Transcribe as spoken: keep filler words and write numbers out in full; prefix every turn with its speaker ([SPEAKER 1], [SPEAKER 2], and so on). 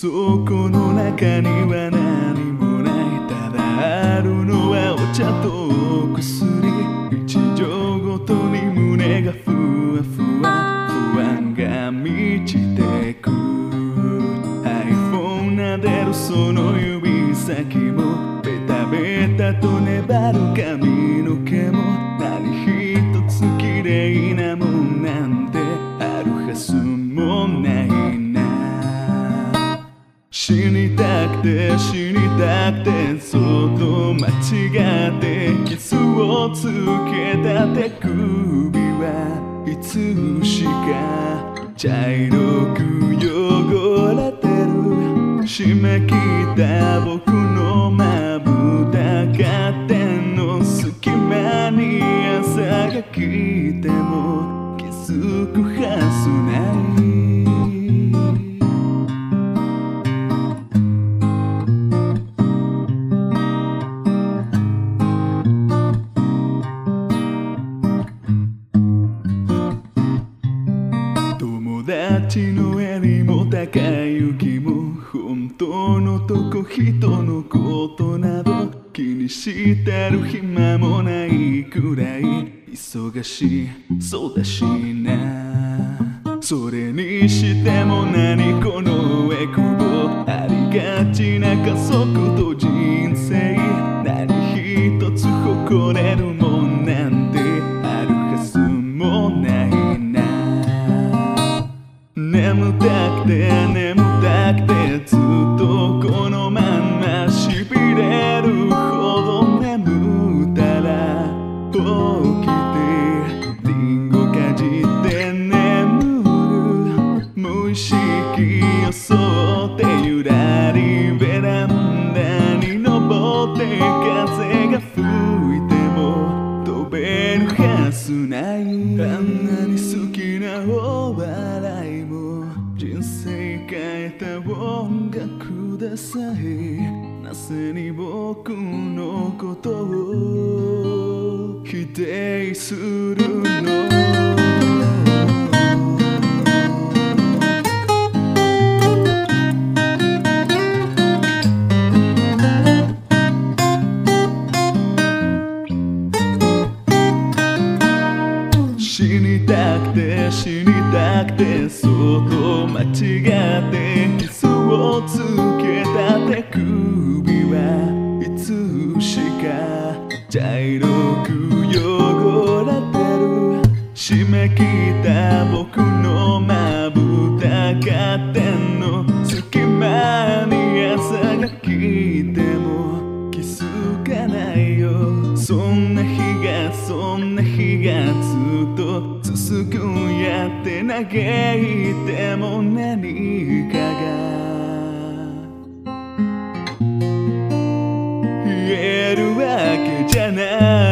[SPEAKER 1] 倉庫の中には何もない。ただあるのはお茶と薬。日常ごとに胸がふわふわ、不安が満ちてく。 iPhone 撫でるその指先もベタベタと粘る髪の毛も、何一つ綺麗なもんなんてあるはずもないな。死にたくて死にたくてそっと間違って傷をつけた手首はいつしか茶色く汚れてる。締め切った僕のまぶたカーテンの隙間に朝が来ても気づくはずない。友達の襟も高い雪も本当のとこ人のことなど気にしてる暇もないくらい忙しいそうだしな。それにしても何このエクボ、ありがちな家族と人生、何一つ誇れるもんなんてあるはずもないな。眠たくて眠たくてずっとこのまんましびれるほど眠ったら起きてリンゴかじって眠る。無意識装ってゆらりベランダに登って風が吹いても飛べるはずない。あんなに好きなお笑いも人生変えた音楽でさえなぜに僕のことを否定するの。死にたくて死にたくてそっと間違って傷をつけた手首はいつしか茶色く汚れてる。締め切った僕のまぶたカーテンの隙間に朝が来ても気づかないよ。そんな日がそんな日がずっと続くんやって嘆いても何かが言えるわけじゃない。